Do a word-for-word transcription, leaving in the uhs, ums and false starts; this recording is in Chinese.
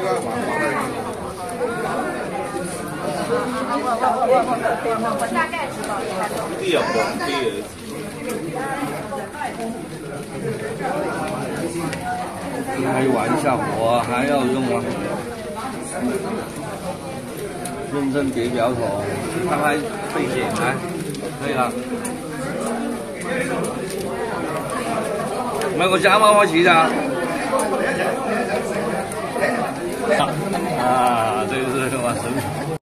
我大概知道。 第二个，第二。 开玩笑，我还要用吗？认真别摇头，刚才背景来，可以了。唔係我啱啱開始咋。啊，這個是我神。